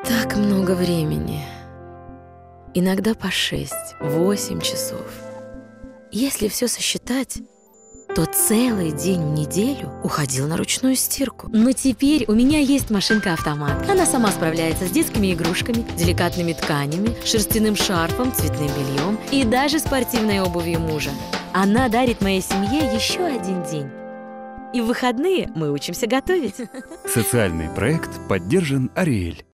Так много времени. Иногда по 6-8 часов. Если все сосчитать, то целый день в неделю уходил на ручную стирку. Но теперь у меня есть машинка-автомат. Она сама справляется с детскими игрушками, деликатными тканями, шерстяным шарфом, цветным бельем и даже спортивной обувью мужа. Она дарит моей семье еще один день. И в выходные мы учимся готовить. Социальный проект поддержан Ариэль.